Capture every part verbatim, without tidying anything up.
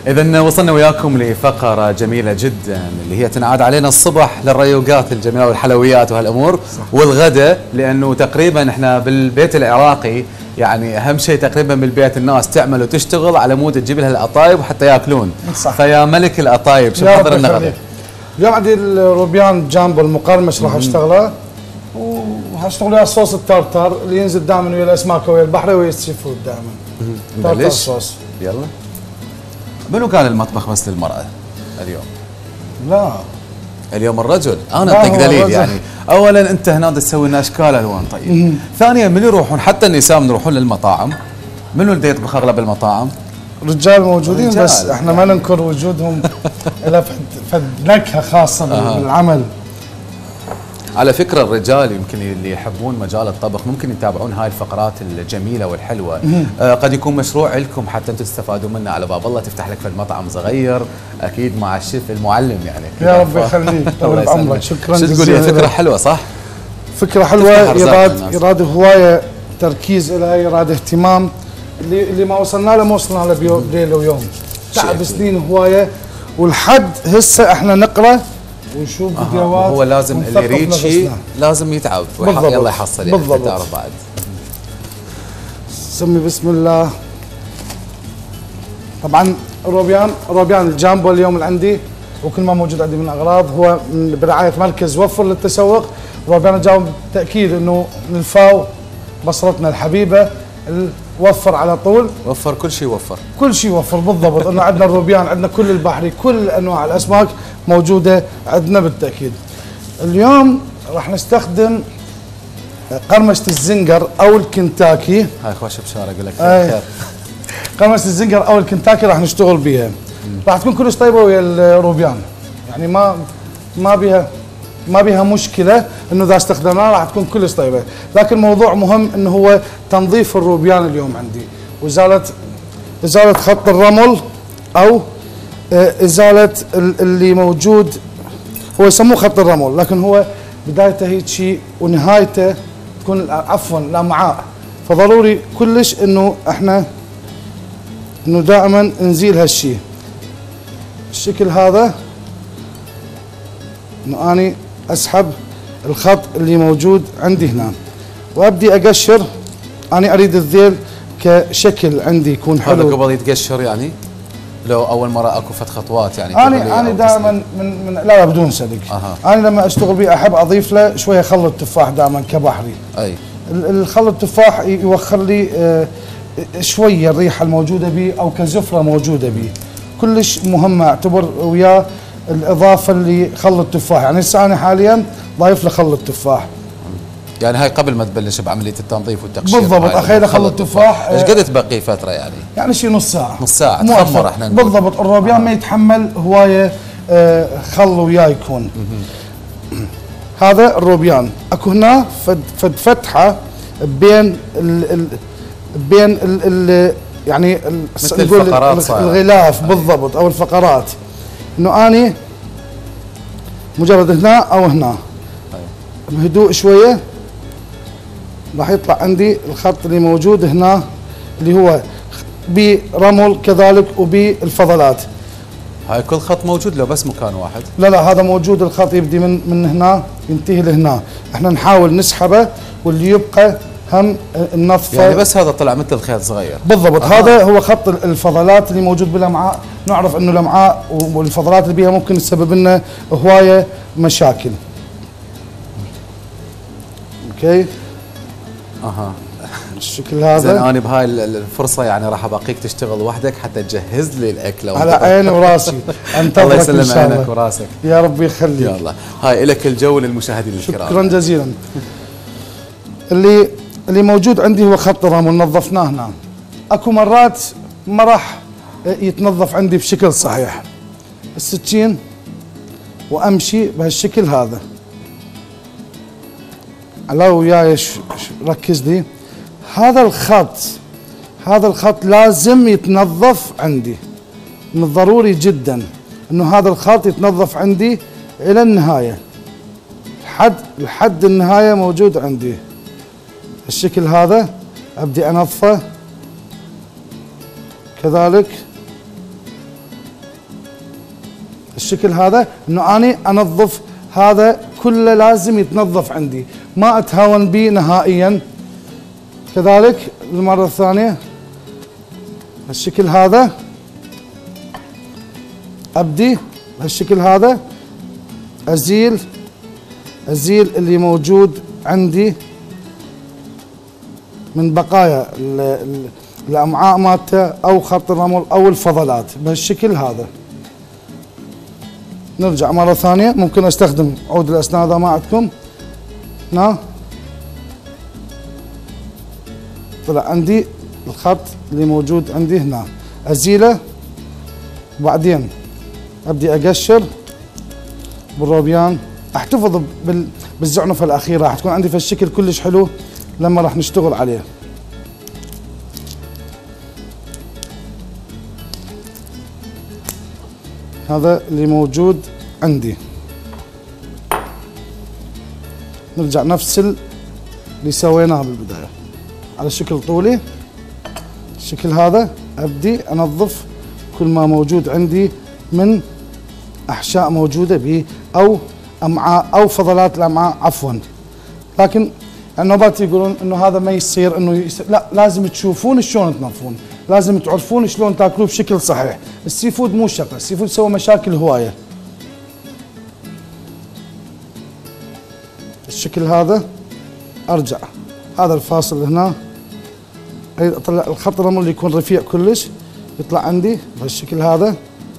إذا وصلنا وياكم لفقرة جميلة جدا اللي هي تنعاد علينا الصبح للريوقات الجميلة والحلويات وهالأمور، والغداء، لأنه تقريبا احنا بالبيت العراقي يعني أهم شيء تقريبا بالبيت الناس تعمل وتشتغل على مود تجيب لها القطايب وحتى ياكلون. صح. فيا ملك القطايب شو حضر لنا غدا؟ اليوم عندي الروبيان جامبو المقرمش راح اشتغله، وهشتغل ويا الصوص التارتار اللي ينزل دائما ويا الاسماك ويا البحر ويا السي فود دائما. تارتار صوص. يلا. منو كان المطبخ بس للمرأة اليوم؟ لا اليوم الرجل. انا اعطيك دليل يعني، اولا انت هنا تسوي لنا اشكال الوان طيب. ثانيا من يروحون حتى النساء من يروحون للمطاعم، منو اللي يطبخ اغلب المطاعم؟ رجال موجودين رجال. بس احنا ما ننكر وجودهم الى فد نكهه خاصه آه. بالعمل. على فكرة الرجال يمكن اللي يحبون مجال الطبخ ممكن يتابعون هاي الفقرات الجميلة والحلوة. آه قد يكون مشروع لكم حتى انتم تستفادوا منه على باب الله، تفتح لك في المطعم صغير اكيد مع الشيف المعلم يعني. يا رب يخليك طول بعمرك. شكرا جزيلا. شو تقول؟ هي فكرة حلوة صح؟ فكرة حلوة، يراد يراد هواية تركيز لها، يراد اهتمام. اللي اللي ما وصلنا له ما وصلنا له بليلة ويوم. تعب سنين هواية، والحد هسه احنا نقرأ ونشوف فيديوهات. هو لازم اللي يريد شيء لازم يتعب يلا يحصل يعني. بالضبط. تعرف بعد سمي بسم الله. طبعا الروبيان الروبيان الجامبو اليوم اللي عندي وكل ما موجود عندي من اغراض هو برعايه مركز وفر للتسوق. روبيان الجامبو بالتاكيد انه من الفاو بصرتنا الحبيبه، وفر على طول. وفر كل شيء، وفر كل شيء وفر بالضبط. انه عندنا الروبيان، عندنا كل البحري، كل انواع الاسماك موجوده عندنا بالتاكيد. اليوم راح نستخدم قرمشه الزنجر او الكنتاكي. هاي خوش بشاره اقول لك خير. قرمشه الزنجر او الكنتاكي راح نشتغل بيها. راح تكون كلش طيبه ويا الروبيان، يعني ما ما بيها ما بيها مشكله انه اذا استخدمناها راح تكون كلش طيبه، لكن موضوع مهم انه هو تنظيف الروبيان اليوم عندي، وازاله ازاله خط الرمل او ازاله اللي موجود، هو يسموه خط الرمل لكن هو بدايته هيك شيء ونهايته تكون عفوا الامعاء، فضروري كلش انه احنا انه دائما نزيل هالشيء. الشكل هذا انه اني اسحب الخط اللي موجود عندي هنا وابدي اقشر. اني اريد الذيل كشكل عندي يكون حلو. هذا قبل يتقشر يعني؟ لو اول مره اكو فت خطوات يعني؟ انا انا دائما من من لا لا بدون صدق. أه. انا لما اشتغل به احب اضيف له شويه خل التفاح دائما كبحري. اي الخل التفاح يوخر لي آه شويه الريحه الموجوده به او كزفره موجوده به. كلش مهمه اعتبر وياه الاضافه اللي خل التفاح، يعني هسه انا حاليا ضايف له خل التفاح. يعني هاي قبل ما تبلش بعملية التنظيف والتقشير بالضبط. اخيرا خل التفاح. ايش قد تبقي فترة يعني؟ يعني شي نص ساعة. نص ساعة تخمر احنا نقول. بالضبط. الروبيان آه. ما يتحمل هواية آه خل وياه يكون. هذا الروبيان اكو هنا فد, فد فتحة بين ال ال بين ال ال يعني ال مثل الفقرات الغلاف. بالضبط او الفقرات، انه اني مجرد هنا او هنا بهدوء شوية راح يطلع عندي الخط اللي موجود هنا اللي هو برمل كذلك وبالفضلات. هاي كل خط موجود لو بس مكان واحد؟ لا لا هذا موجود، الخط يبدي من من هنا ينتهي لهنا، احنا نحاول نسحبه واللي يبقى هم النظفه. يعني بس هذا طلع مثل خيط صغير. بالضبط. آه. هذا هو خط الفضلات اللي موجود بالامعاء، نعرف انه الامعاء والفضلات اللي بيها ممكن تسبب لنا هوايه مشاكل. اوكي. اها الشكل هذا. زين انا بهاي الفرصه يعني راح ابقيك تشتغل وحدك حتى تجهز لي الاكل. على عيني وراسي. الله يسلم عينك وراسك. يا رب يخليك. يلا هاي لك الجو للمشاهدين الكرام. شكرا جزيلا. اللي اللي موجود عندي هو خط الرمل نظفناه هنا. اكو مرات ما راح يتنظف عندي بشكل صحيح. السكين وامشي بهالشكل هذا. على وياي ركز لي. هذا الخط هذا الخط لازم يتنظف عندي، من الضروري جدا انه هذا الخط يتنظف عندي الى النهايه، لحد لحد النهايه موجود عندي. الشكل هذا ابدي انظفه كذلك بالشكل هذا، انه اني انظف هذا كله، لازم يتنظف عندي، ما اتهاون به نهائيا. كذلك المره الثانيه بالشكل هذا ابدي بهالشكل هذا ازيل ازيل اللي موجود عندي من بقايا الامعاء مالته او خط الرمل او الفضلات بهالشكل هذا. نرجع مره ثانيه، ممكن استخدم عود الاسنان اذا ما عندكم. هنا طلع عندي الخط اللي موجود عندي هنا، ازيله وبعدين ابدي اقشر بالروبيان. احتفظ بالزعنفه الاخيره، راح تكون عندي في الشكل كلش حلو لما راح نشتغل عليه. هذا اللي موجود عندي. نرجع نفس اللي سويناه بالبدايه على شكل طولي. الشكل هذا ابدي انظف كل ما موجود عندي من احشاء موجوده به او امعاء او فضلات الامعاء عفوا. لكن النوبات يقولون انه هذا ما يصير، انه يصير. لا، لازم تشوفون شلون تنظفون، لازم تعرفون شلون تاكلوه بشكل صحيح. السي فود مو شغله، السي فود سوى مشاكل هوايه. الشكل هذا ارجع هذا الفاصل هنا، اريد اطلع الخط الرمل اللي يكون رفيع كلش، يطلع عندي بهالشكل هذا.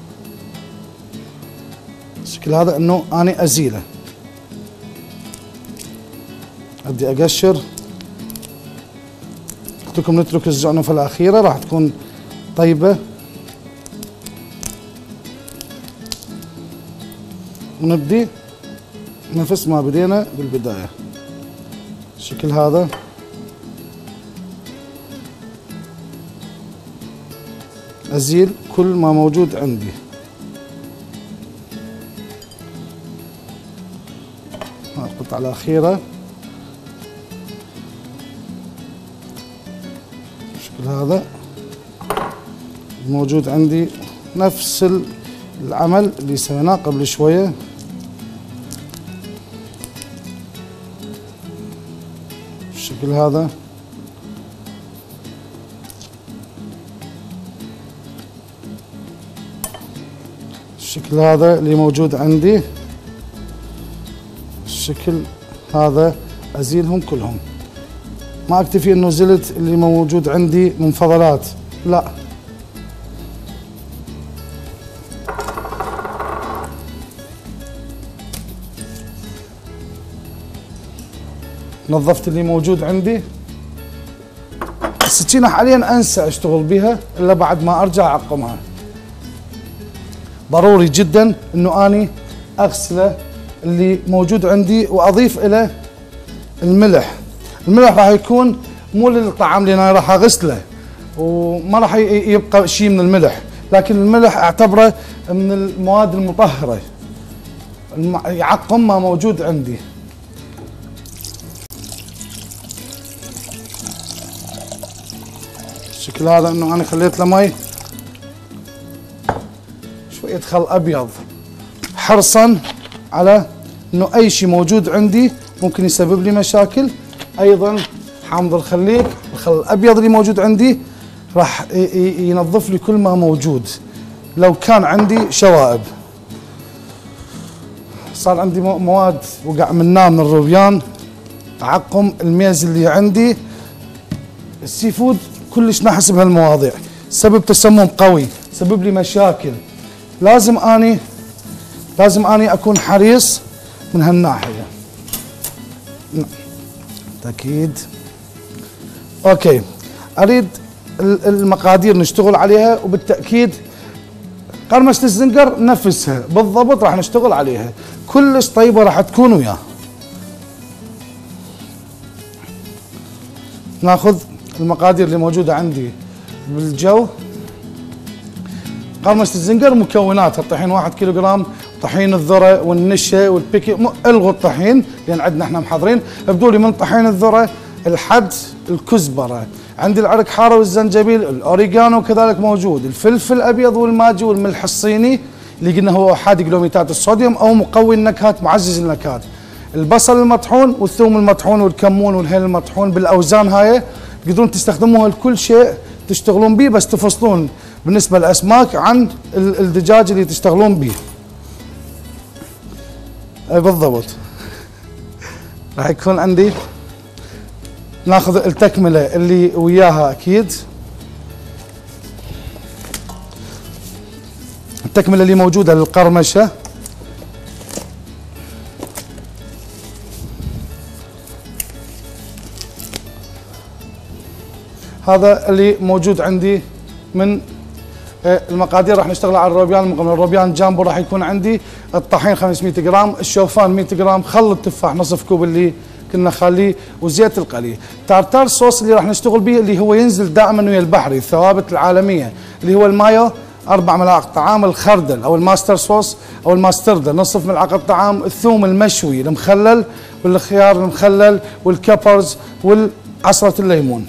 الشكل هذا انه اني ازيله، ابدي اقشر. قلت لكم نترك الزعنفه الاخيره راح تكون طيبه. ونبدي نفس ما بدينا بالبدايه. الشكل هذا ازيل كل ما موجود عندي. القطعه الاخيره بالشكل هذا موجود عندي، نفس العمل اللي سويناه قبل شويه. بالشكل هذا الشكل هذا اللي موجود عندي. الشكل هذا ازيلهم كلهم، ما اكتفي انه زلت اللي موجود عندي من فضلات، لا، نظفت اللي موجود عندي. السكينه حاليا انسى اشتغل بها الا بعد ما ارجع اعقمها. ضروري جدا انه اني اغسله اللي موجود عندي واضيف له الملح. الملح راح يكون مو للطعام اللي انا راح اغسله وما راح يبقى شيء من الملح، لكن الملح اعتبره من المواد المطهره، يعقم ما موجود عندي. الشكل هذا انه انا خليت له مي، شويه خل ابيض، حرصا على انه اي شيء موجود عندي ممكن يسبب لي مشاكل. ايضا حامض الخليك، الخل الابيض اللي موجود عندي راح ينظف لي كل ما موجود. لو كان عندي شوائب، صار عندي مواد وقع منها من الروبيان، اعقم الميز اللي عندي. السي فود كلش نحس بهالمواضيع، سبب تسمم قوي، سبب لي مشاكل. لازم اني لازم اني اكون حريص من هالناحيه. اكيد. اوكي، اريد المقادير نشتغل عليها، وبالتاكيد قرمشه الزنقر نفسها بالضبط راح نشتغل عليها، كلش طيبه راح تكون وياه. ناخذ المقادير اللي موجوده عندي بالجو. قرمشه الزنقر مكوناتها الطحين واحد كيلو جرام، طحين الذره والنشا والبيكي، الغوا الطحين لان عندنا احنا محضرين. ابدوا لي من طحين الذره، الحد، الكزبره، عندي العرق حاره والزنجبيل، الاوريجانو كذلك موجود، الفلفل الابيض والماجي والملح الصيني، اللي قلنا هو احادي جلوميتات الصوديوم او مقوي النكهات معزز النكهات. البصل المطحون والثوم المطحون والكمون والهيل المطحون بالاوزان هاي تقدرون تستخدموها لكل شيء تشتغلون به، بس تفصلون بالنسبه للاسماك عن الدجاج اللي تشتغلون به. اي بالضبط. راح يكون عندي ناخذ التكمله اللي وياها اكيد. التكمله اللي موجوده للقرمشه هذا اللي موجود عندي من المقادير. راح نشتغل على الروبيان المقمر. الروبيان جامبو راح يكون عندي الطحين خمسمئة جرام، الشوفان مئة جرام، خل التفاح نصف كوب اللي كنا خاليه، وزيت القلي. تارتار صوص اللي راح نشتغل به اللي هو ينزل دائما ويا البحري، الثوابت العالميه اللي هو المايو أربع ملاعق طعام، الخردل او الماستر صوص او الماستردة نصف ملعقه طعام، الثوم المشوي المخلل والخيار المخلل والكبرز والعصره الليمون.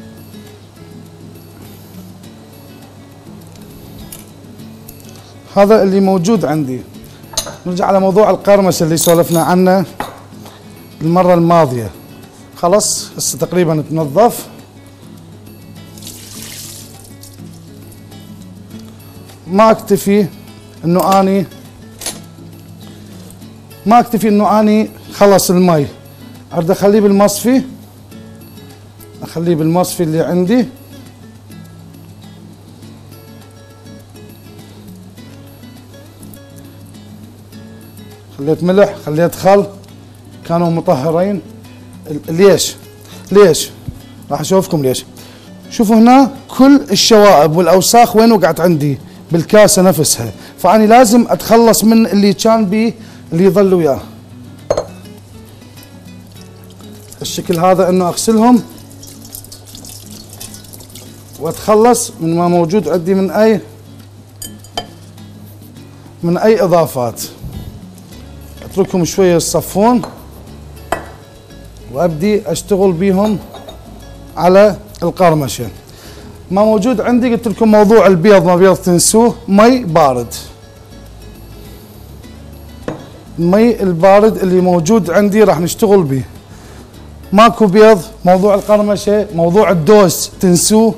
هذا اللي موجود عندي. نرجع على موضوع القرمشه اللي سولفنا عنه المره الماضيه. خلص هسه تقريبا تنظف. ما اكتفي انه اني ما اكتفي انه اني خلص المي، اريد اخليه بالمصفي. اخليه بالمصفي اللي عندي. خليت ملح، خليت خل، كانوا مطهرين. ليش؟ ليش؟ راح اشوفكم ليش. شوفوا هنا كل الشوائب والاوساخ وين وقعت عندي؟ بالكاسه نفسها، فاني لازم اتخلص من اللي كان بي اللي يظل وياه. الشكل هذا انه اغسلهم واتخلص من ما موجود عندي من اي من اي اضافات. اتركهم شويه يصفون وابدي اشتغل بيهم على القرمشه. ما موجود عندي قلت لكم موضوع البيض، ما بيض تنسوه، مي بارد. المي البارد اللي موجود عندي راح نشتغل به. ماكو بيض، موضوع القرمشه، موضوع الدوس تنسوه،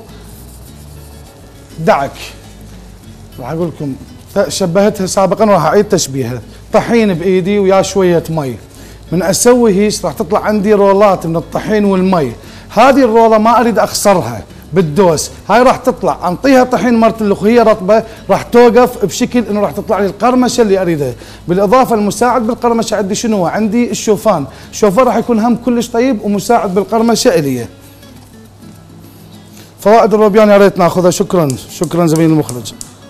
دعك. راح اقول لكم شبهتها سابقا وراح اعيد تشبيهها. طحين بايدي ويا شويه مي. من اسوي هيك راح تطلع عندي رولات من الطحين والمي. هذه الروله ما اريد اخسرها بالدوس، هاي راح تطلع انطيها طحين مرت الاخ وهي رطبه راح توقف بشكل انه راح تطلع لي القرمشه اللي اريدها. بالاضافه المساعد بالقرمشه عندي شنو هو؟ عندي الشوفان، الشوفان راح يكون هم كلش طيب ومساعد بالقرمشه الي. فوائد الروبيان يا ريت ناخذها. شكرا شكرا زميلي المخرج.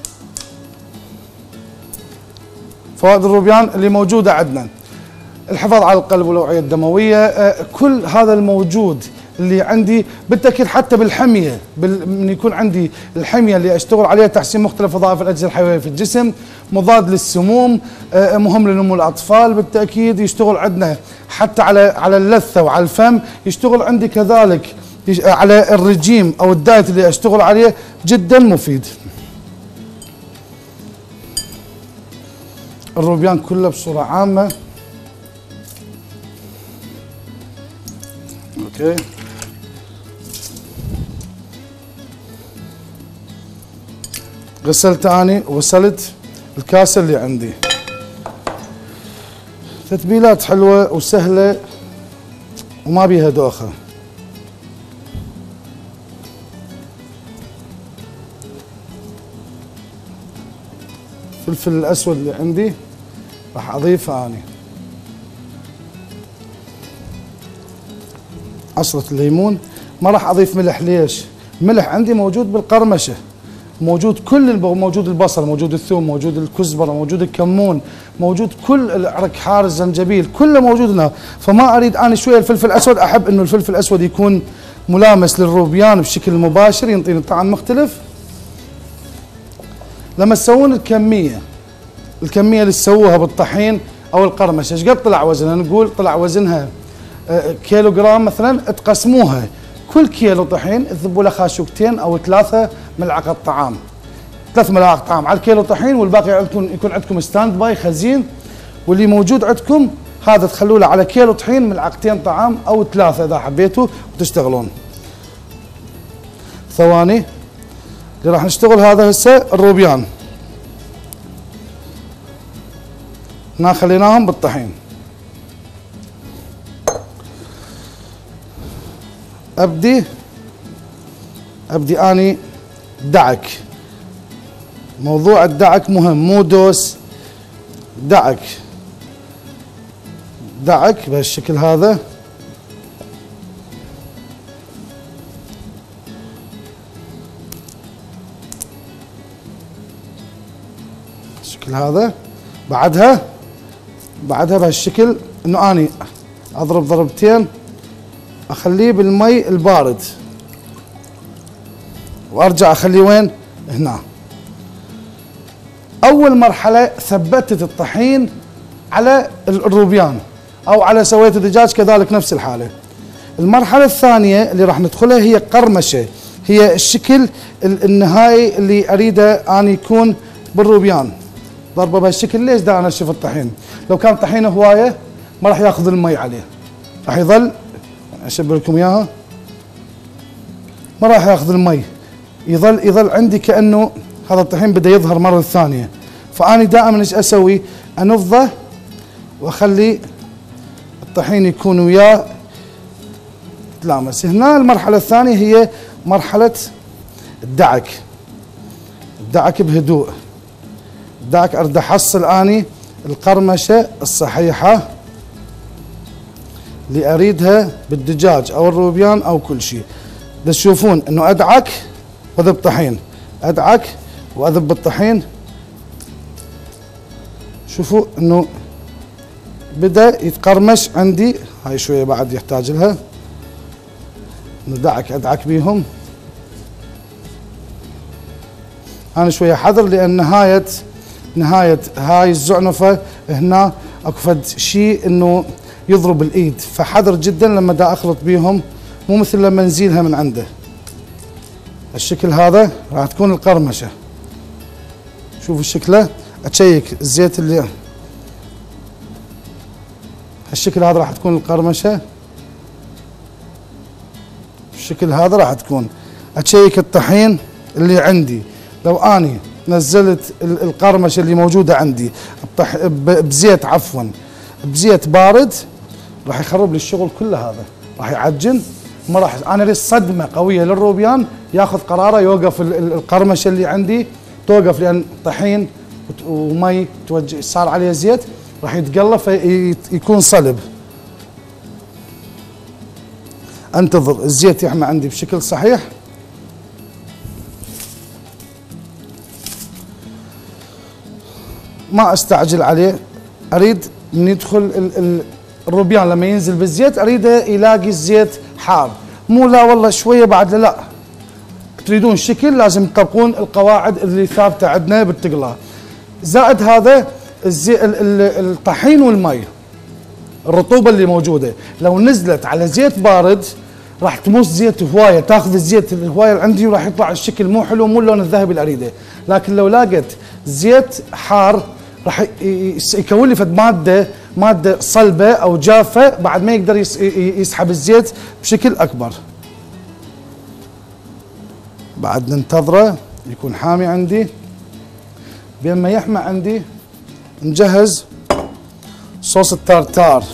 فوائد الروبيان اللي موجوده عندنا الحفاظ على القلب والاوعيه الدمويه، آه كل هذا الموجود اللي عندي بالتاكيد حتى بالحميه، من يكون عندي الحميه اللي اشتغل عليها تحسين مختلف وظائف الاجهزه الحيويه في الجسم، مضاد للسموم، آه مهم لنمو الاطفال بالتاكيد، يشتغل عندنا حتى على على اللثه وعلى الفم، يشتغل عندي كذلك على الرجيم او الدايت اللي اشتغل عليه، جدا مفيد. الروبيان كله بصوره عامه. اوكي غسلت اني وغسلت الكاسه اللي عندي. تتبيلات حلوه وسهله وما بيها دوخه. الفلفل الاسود اللي عندي راح اضيفه اني. عصرة الليمون. ما راح اضيف ملح. ليش؟ الملح عندي موجود بالقرمشه، موجود كل موجود البصل، موجود الثوم، موجود الكزبره، موجود الكمون، موجود كل العرق حار، الزنجبيل، كله موجود هنا. فما اريد انا شويه الفلفل الاسود، احب انه الفلفل الاسود يكون ملامس للروبيان بشكل مباشر، ينطيني طعم مختلف. لما تسوون الكميه الكميه اللي تسووها بالطحين او القرمشه، ايش قد طلع وزنها؟ نقول طلع وزنها كيلو جرام مثلا، تقسموها كل كيلو طحين تذبوا له خاشوقتين او ثلاثه ملعقه طعام. ثلاث ملاعق طعام على الكيلو طحين، والباقي عندكم يكون عندكم ستاند باي خزين، واللي موجود عندكم هذا تخلوا له على كيلو طحين ملعقتين طعام او ثلاثه اذا حبيتوا وتشتغلون. ثواني اللي راح نشتغل هذا هسه الروبيان، هنا خليناهم بالطحين. ابدي ابدي اني دعك، موضوع الدعك مهم، مو دوس، دعك دعك بهالشكل هذا. الشكل هذا بعدها بعدها بهالشكل انه اني اضرب ضربتين، اخليه بالمي البارد وارجع اخليه وين؟ هنا. اول مرحله ثبتت الطحين على الروبيان او على سويت الدجاج كذلك نفس الحاله. المرحله الثانيه اللي راح ندخلها هي قرمشه، هي الشكل النهائي اللي اريده ان يكون بالروبيان. ضربه بهالشكل. ليش دا انشف الطحين؟ لو كان طحينه هوايه ما راح ياخذ المي عليه، راح يظل اشبه لكم اياها، ما راح ياخذ المي، يظل يظل عندي كانه هذا الطحين بدا يظهر مره ثانيه. فاني دائما ايش اسوي؟ انفضه واخلي الطحين يكون وياه تلامس. هنا المرحله الثانيه هي مرحله الدعك. الدعك بهدوء، الدعك اريد احصل اني القرمشه الصحيحه اللي اريدها بالدجاج او الروبيان او كل شيء. تشوفون انه ادعك واذب طحين، ادعك واذب الطحين. شوفوا انه بدا يتقرمش عندي، هاي شويه بعد يحتاج لها، ندعك ادعك بيهم. انا شويه حذر لان نهايه نهايه هاي الزعنفه هنا اكو فد شيء انه يضرب الايد، فحذر جدا لما دا اخلط بيهم، مو مثل لما نزيلها من عنده. الشكل هذا راح تكون القرمشه. شوفوا شكله، اتشيك الزيت اللي هالشكل هذا راح تكون القرمشه، الشكل هذا راح تكون. اتشيك الطحين اللي عندي، لو اني نزلت القرمشه اللي موجوده عندي بزيت عفوا بزيت بارد راح يخرب لي الشغل كله، هذا راح يعجن، ما راح انا لي صدمه قويه للروبيان، ياخذ قراره يوقف القرمشه اللي عندي توقف، لان طحين ومي توجه صار عليه زيت راح يتقلى فيكون صلب. انتظر الزيت يحمى عندي بشكل صحيح. ما استعجل عليه، اريد من يدخل الروبيان لما ينزل بالزيت اريده يلاقي الزيت حار، مو لا والله شويه بعد. لا، تريدون شكل لازم تطبقون القواعد اللي ثابته عندنا بالتقلاه. زائد هذا الزي الطحين والمي، الرطوبه اللي موجوده لو نزلت على زيت بارد راح تمص زيت هوايه، تاخذ الزيت الهوايه اللي عندي وراح يطلع الشكل مو حلو، مو اللون الذهبي اللي اريده. لكن لو لاقت زيت حار راح يكون لي فد ماده ماده صلبه او جافه، بعد ما يقدر يسحب الزيت بشكل اكبر. بعد ننتظره يكون حامي عندي. بين ما يحمى عندي نجهز صوص التارتار،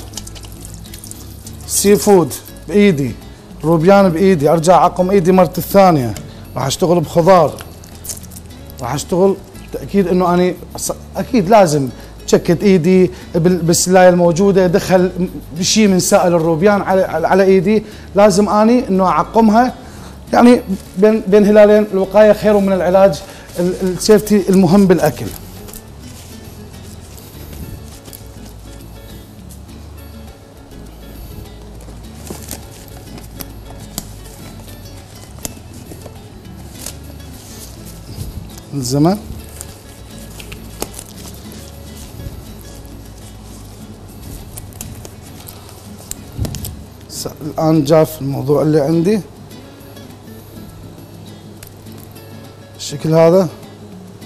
سي فود بايدي، روبيان بايدي، ارجع اعقم ايدي مرة الثانية. راح اشتغل بخضار، راح اشتغل تاكيد انه اني اكيد لازم تشكت ايدي بالسلايه الموجوده، دخل شيء من سائل الروبيان على على ايدي، لازم اني انه اعقمها. يعني بين بين هلالين الوقايه خير من العلاج، السيفتي المهم بالاكل. الزمن الآن جاف الموضوع اللي عندي الشكل هذا.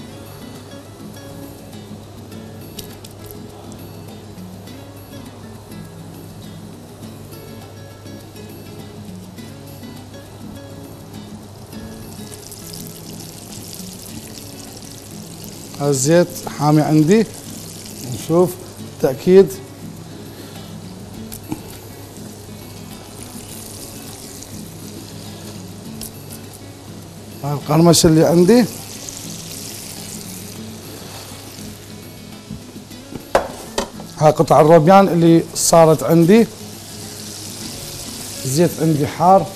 هذا الزيت حامي عندي. نشوف تأكيد. هاي القرمشة اللي عندي. هاي قطع الروبيان اللي صارت عندي. الزيت عندي حار.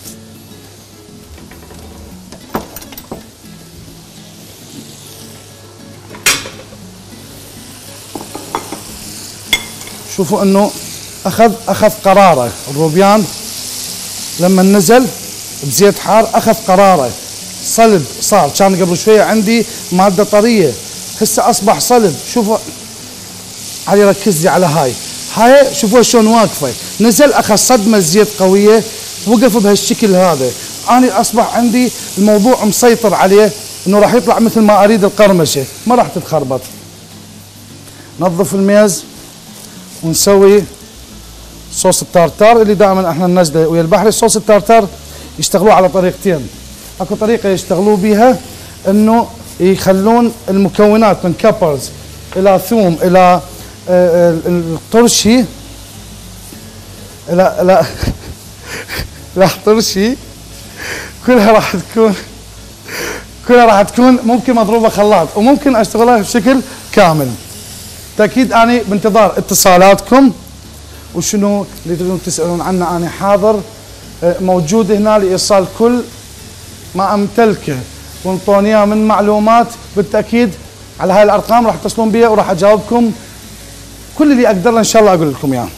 شوفوا انه اخذ اخذ قراره الروبيان لما نزل بزيت حار، اخذ قراره صلب صار. كان قبل شويه عندي ماده طريه، هسه اصبح صلب. شوفوا علي، ركز لي على هاي هاي شوفوا شلون واقفه. نزل اخذ صدمه زيت قويه، وقف بهالشكل هذا. انا اصبح عندي الموضوع مسيطر عليه، انه راح يطلع مثل ما اريد القرمشه، ما راح تتخربط. نظف الميز ونسوي صوص التارتار اللي دائما احنا ننزله ويا البحري. صوص التارتار يشتغلوه على طريقتين. اكو طريقه يشتغلوا بيها انه يخلون المكونات من كابرز الى ثوم الى الطرشي الى الى الى الطرشي، كلها راح تكون كلها راح تكون ممكن مضروبه خلاط، وممكن اشتغلها بشكل كامل. تأكيد أنا بانتظار اتصالاتكم، وشنو اللي تريدون تسألون عنه أنا حاضر موجود هنا لإيصال كل ما أمتلكه وانطوني إياه من معلومات. بالتأكيد على هاي الأرقام راح تتصلون بي وراح أجاوبكم كل اللي أقدر إن شاء الله أقول لكم إياه.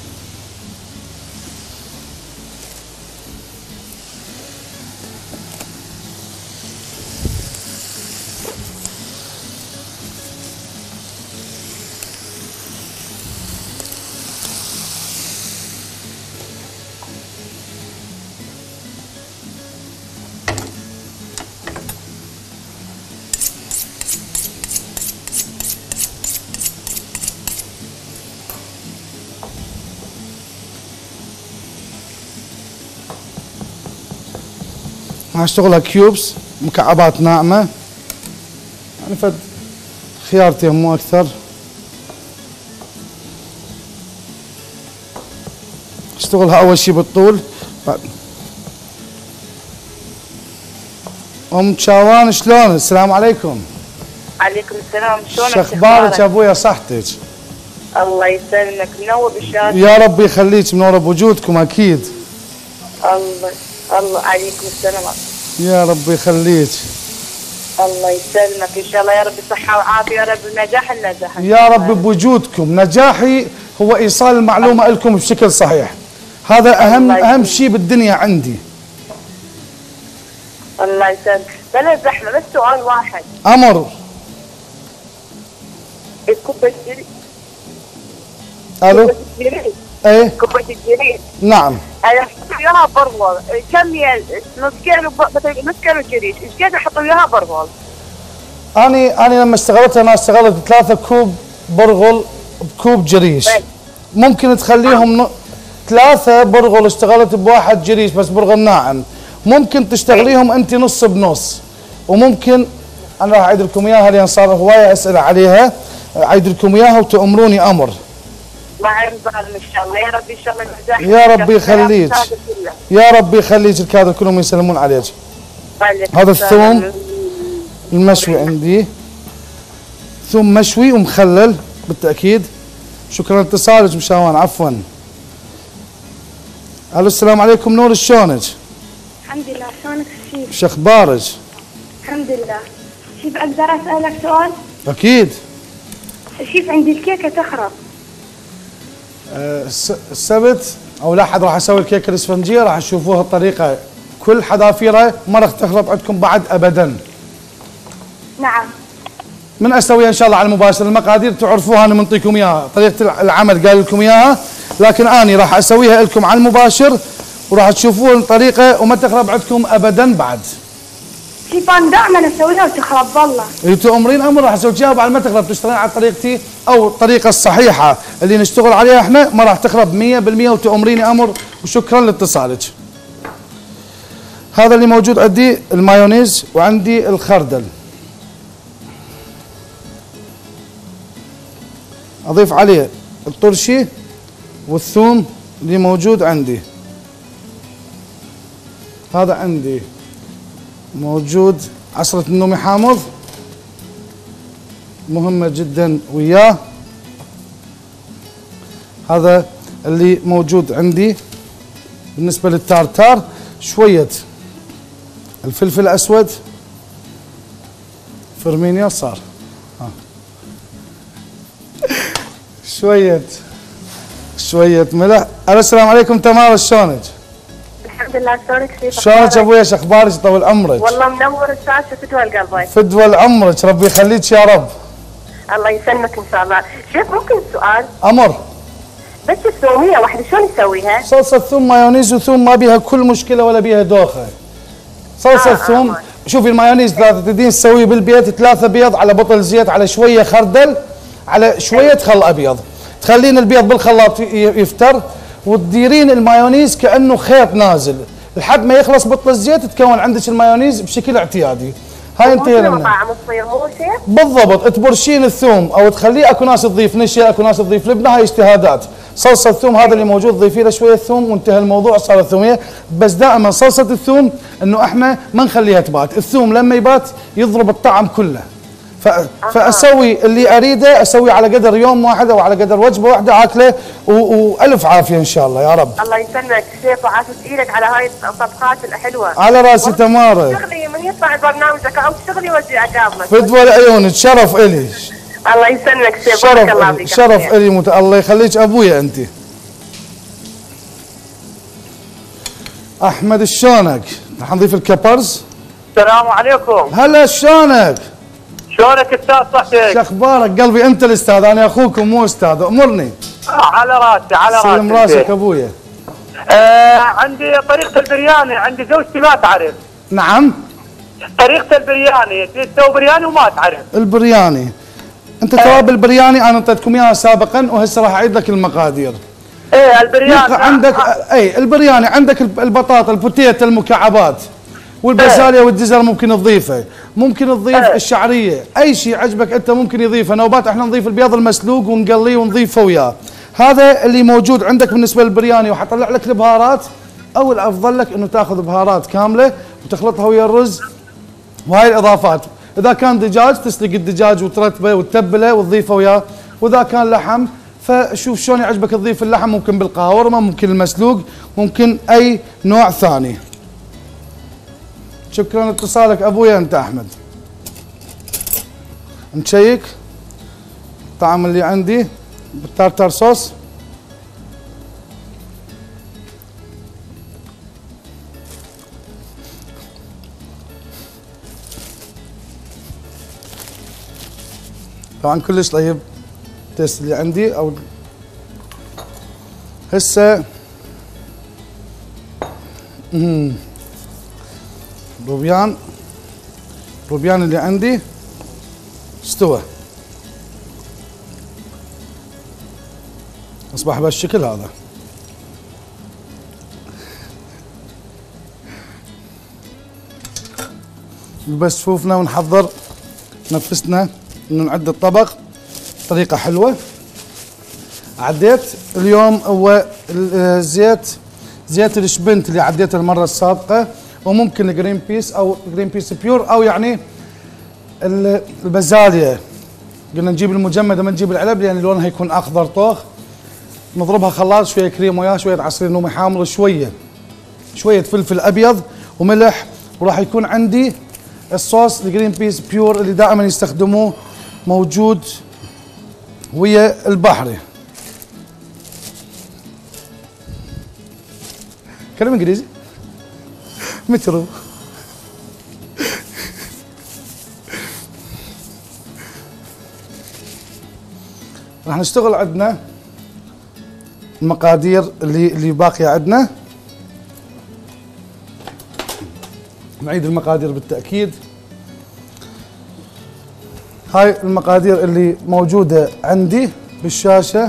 راح اشتغلها كيوبس، مكعبات ناعمه، يعني فد خيارتين مو اكثر. اشتغلها اول شيء بالطول. بعد ام شاوان شلون؟ السلام عليكم. عليكم السلام، شلونك؟ شو اخبارك يا ابويا؟ صحتك؟ الله يسلمك، منور بالشارع. يا رب يخليك، منوره بوجودكم اكيد. الله الله عليكم السلام. يا رب يخليك. الله يسلمك ان شاء الله، يا رب صحه وعافيه، يا رب النجاح النجاح يا رب بوجودكم. نجاحي هو ايصال المعلومه لكم بشكل صحيح، هذا اهم اهم شيء بالدنيا عندي. الله يسلمك. بلا زحمه، بس سؤال واحد. امر. الكوبا الجريد. الو. كوبا الجريد. ايه. كوبا الجريد. نعم. انا احط وياها برغل، كم ي... نص كيلو مثلا نص كيلو جريش، ايش قد احط وياها برغل؟ اني اني لما اشتغلت انا اشتغلت ثلاثة كوب برغل بكوب جريش. بي. ممكن تخليهم ن... ثلاثة برغل اشتغلت بواحد جريش بس برغل ناعم. ممكن تشتغليهم انت نص بنص، وممكن انا راح اعيد لكم اياها لان صار هوايه اسئله عليها، اعيد لكم اياها وتامروني امر. مع رمضان ان شاء الله، يا رب ان شاء الله النجاح. يا رب يخليك. يا رب يخليك، الكادر كلهم يسلمون عليك. هذا الثوم المشوي عندي، ثوم مشوي ومخلل بالتاكيد. شكرا لاتصالك مشاوان، عفوا. الو السلام عليكم، نور شلونك؟ الحمد لله، شلونك الشيف؟ شو اخبارك؟ الحمد لله. شيف اقدر اسالك سؤال؟ اكيد. شيف عندي الكيكه تخرب. أه السبت او الاحد راح اسوي الكيكه الاسفنجيه، راح تشوفوها الطريقه كل حذافيرها، ما راح تخرب عندكم بعد ابدا. نعم. من اسويها ان شاء الله على المباشر، المقادير تعرفوها، انا منطيكم اياها، طريقه العمل قال لكم اياها، لكن اني راح اسويها لكم على المباشر وراح تشوفون الطريقه وما تخرب عندكم ابدا بعد. شيف انا دائما اسويها وتخرب والله. اللي تؤمرين امر راح اسوي اياها بعد ما تخرب، تشتغلين على طريقتي او الطريقه الصحيحه اللي نشتغل عليها احنا، ما راح تخرب مية بالمية وتؤمريني امر. وشكرا لاتصالك. هذا اللي موجود عندي المايونيز وعندي الخردل. اضيف عليه الطرشي والثوم اللي موجود عندي. هذا عندي موجود عصرة النومي حامض مهمة جدا وياه. هذا اللي موجود عندي. بالنسبة للتارتار شوية الفلفل الأسود فرمينيا صار ها. شوية شوية ملح. السلام عليكم تمارا، شلونك؟ الحمد لله. شلونك كيف؟ شلونك ابويا؟ شو اخبارك؟ طول عمرك. والله منور الشاشة فدوى القلب. فدوى عمرك، ربي يخليك يا رب. الله يسلمك ان شاء الله. شيف ممكن سؤال؟ امر. بس الثومية واحدة شلون نسويها؟ صلصة ثوم مايونيز وثوم ما بيها كل مشكلة ولا بيها دوخة. صلصة آه ثوم آه شوفي المايونيز ثلاثة تدين تسويه بالبيت، ثلاثة بيض على بطل زيت على شوية خردل على شوية خل ابيض، تخلين البيض بالخلاط يفتر وتديرين المايونيز كأنه خيط نازل لحد ما يخلص بطل الزيت، تكون عندك المايونيز بشكل اعتيادي. هاي انتهينا منها. طعم تصير مو شيف؟ بالضبط. تبرشين الثوم او تخليه، اكو ناس تضيف نشا، اكو ناس تضيف لبنه، هاي اجتهادات. صلصه الثوم هذا اللي موجود ضيفي له شويه ثوم وانتهى الموضوع، صارت ثوميه. بس دائما صلصه الثوم انه احنا ما نخليها تبات، الثوم لما يبات يضرب الطعم كله. ف... فاسوي اللي اريده، اسوي على قدر يوم واحد او على قدر وجبه واحده اكله و... والف عافيه ان شاء الله يا رب. الله يسلمك شيف وعافية ايدك على هاي الطبخات الحلوه. على راسي تمارا. تشتغلي من يطلع برنامجك او تشتغلي وجهي عقابك. فدوى العيون، شرف الي. الله يسلمك شيف. بارك الله شرف فيك. شرف الي مت... الله يخليك ابويا انت. احمد شلونك؟ رح نضيف الكبرز. السلام عليكم. هلا شلونك؟ شلونك استاذ صحتك؟ شو اخبارك قلبي؟ انت الاستاذ، انا اخوكم مو استاذ، امرني. آه على راسي على راسي. سلم راسك ابويا. آه عندي طريقة البرياني، عندي زوجتي ما تعرف. نعم؟ طريقة البرياني، تسوي برياني وما تعرف. البرياني انت توابل البرياني انا اعطيتكم اياها سابقا وهسه راح اعيد لك المقادير. ايه البرياني عندك اي البرياني عندك البطاطا البوتيتا المكعبات والبازاليا والجزر ممكن تضيفه، ممكن تضيف ايه. الشعريه، اي شيء عجبك انت ممكن يضيفه. نوبات احنا نضيف البيض المسلوق ونقليه ونضيفه وياه. هذا اللي موجود عندك بالنسبه للبرياني. وحطلع لك البهارات، او الافضل لك انه تاخذ بهارات كامله وتخلطها ويا الرز وهاي الاضافات. اذا كان دجاج تسلق الدجاج وترتبه وتتبله وتضيفه وياه، واذا كان لحم فشوف شلون يعجبك تضيف اللحم، ممكن بالقاورمه، ممكن المسلوق، ممكن اي نوع ثاني. شكرا لاتصالك ابويا انت احمد. نشيك الطعم اللي عندي بالتارتار صوص. طبعا كلش طيب التيست اللي عندي. او هسه روبيان روبيان اللي عندي استوى، اصبح بهالشكل هذا. بس شوفنا ونحضر نفسنا انه نعد الطبق بطريقه حلوه. عديت اليوم هو الزيت، زيت الشبنت اللي عديته المره السابقه، وممكن الجرين بيس او جرين بيس بيور او يعني البازاليا. قلنا نجيب المجمده ما نجيب العلب لان لونها يكون اخضر طوخ. نضربها خلاط، شويه كريم وياه، شويه عصير نومي حامض، شويه شويه فلفل ابيض وملح. وراح يكون عندي الصوص الجرين بيس بيور اللي دائما يستخدموه موجود ويا البحري. كلام انجليزي مترو. راح نشتغل عندنا المقادير اللي اللي باقيه عندنا. نعيد المقادير بالتاكيد. هاي المقادير اللي موجوده عندي بالشاشه،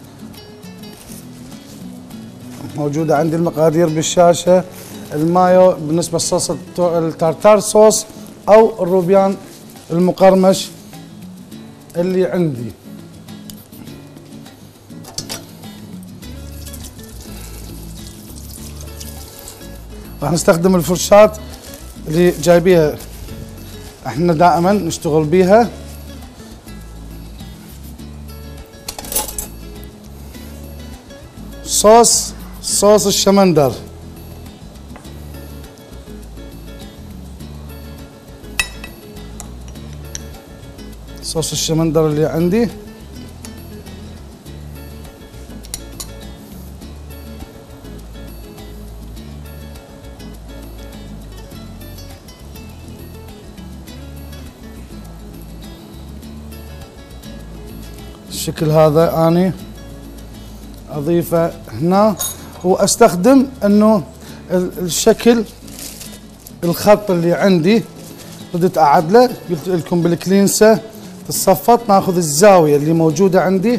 موجوده عندي المقادير بالشاشه. المايو بالنسبه لصوص التارتار صوص او الروبيان المقرمش اللي عندي. راح نستخدم الفرشاة اللي جايبيها احنا دائما نشتغل بيها. صوص صوص الشمندر. صوص الشمندر اللي عندي الشكل هذا اني اضيفه هنا، واستخدم انه الشكل الخط اللي عندي بديت اعدله. قلت لكم بالكلينسه تصفط ناخذ الزاويه اللي موجوده عندي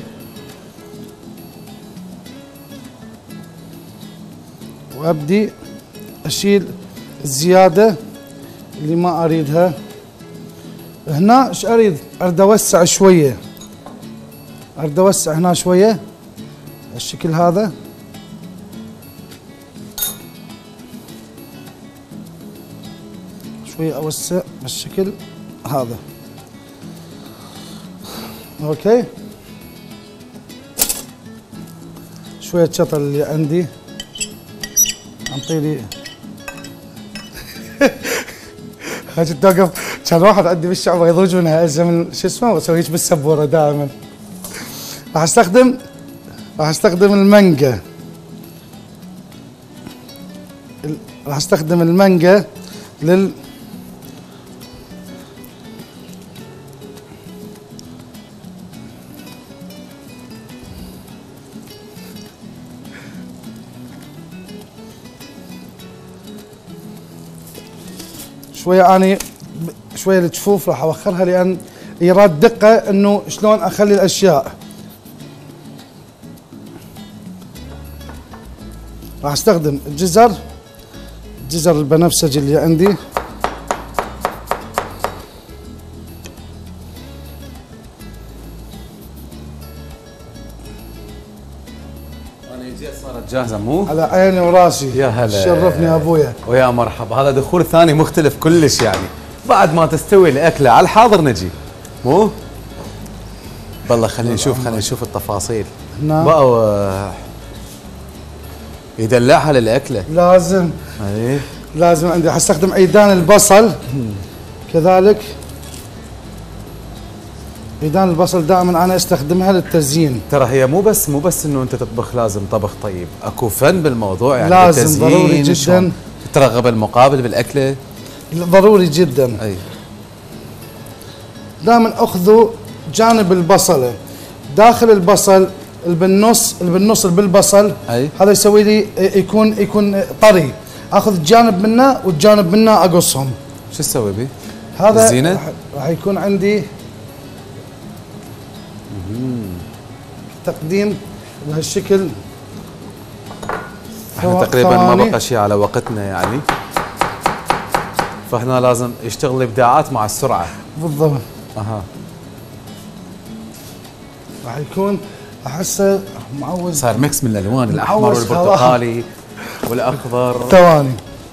وابدي اشيل الزياده اللي ما اريدها. هنا ايش اريد؟ اريد اوسع شويه، اريد اوسع هنا شويه الشكل هذا. شويه اوسع بالشكل هذا. اوكي، شويه شطر اللي عندي انطيلي. هاجي توقف كان واحد عندي بالشعب يضوج منها الزمن شو اسمه واسوي هيك بالسبوره دائما. راح استخدم راح استخدم المانجا. راح استخدم المانجا لل شويه اني شويه الجفوف راح اوخرها لان يراد دقه انه شلون اخلي الاشياء. راح استخدم الجزر الجزر البنفسجي اللي عندي. انا جيت صارت جاهزه مو؟ على عيني وراسي. يا هلا، شرفني يا ابويا ويا مرحبا. هذا دخول ثاني مختلف كلش يعني. بعد ما تستوي الاكله على الحاضر نجي مو؟ بالله خلينا نشوف خلينا نشوف التفاصيل. نعم. بقى يدلعها للاكله. لازم اي لازم عندي. حستخدم عيدان البصل كذلك. عيدان البصل دائما انا استخدمها للتزيين. ترى هي مو بس مو بس انه انت تطبخ، لازم طبخ طيب، اكو فن بالموضوع يعني. لازم ضروري جدا ترغب المقابل بالاكله. ضروري جدا. اي دائما اخذوا جانب البصله داخل البصل اللي بالنص اللي بالنص اللي بالبصل. أي. هذا يسوي لي يكون يكون طري. اخذ جانب منه والجانب منه اقصهم. شو تسوي به؟ هذا الزينة؟ راح, راح يكون عندي تقديم بهالشكل. احنا تقريبا ما بقى شيء على وقتنا يعني، فاحنا لازم يشتغل الابداعات مع السرعه. بالضبط. اها راح يكون احسه معوز. صار ميكس من الالوان، الاحمر والبرتقالي والاخضر. ثواني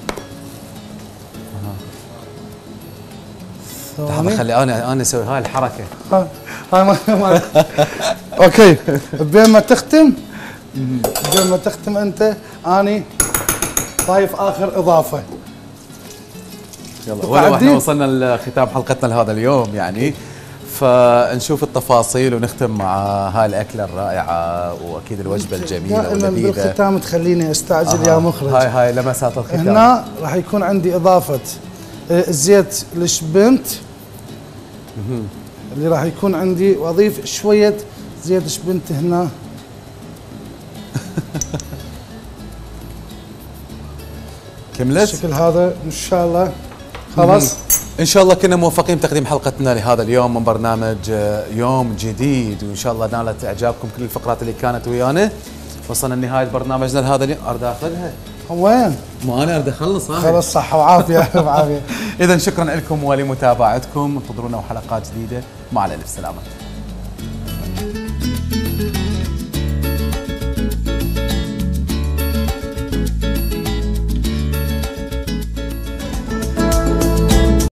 لحظه خلي انا انا اسوي هاي الحركه. هاي ما ما اوكي. بين ما تختم بين ما تختم انت اني ضايف اخر اضافه. يلا ولو احنا وصلنا لختام حلقتنا لهذا اليوم يعني، فنشوف التفاصيل ونختم مع هاي الاكله الرائعه واكيد الوجبه الجميله واللذيذه. بالختام تخليني استعجل آه. يا مخرج. هاي هاي لمسات الختام. هنا راح يكون عندي اضافه زيت الشبنت اللي راح يكون عندي، واضيف شويه زيت شبنت هنا. كملت الشكل هذا ان شاء الله. خلاص ان شاء الله كنا موفقين بتقديم حلقتنا لهذا اليوم من برنامج يوم جديد، وان شاء الله نالت اعجابكم كل الفقرات اللي كانت ويانا. وصلنا لنهايه برنامجنا لهذا اليوم. اريد اخذها وين؟ مو انا اريد اخلص هاي. خلص صحه وعافيه وعافيه. اذا شكرا لكم ولمتابعتكم، انتظرونا وحلقات جديده. مع الف سلامه.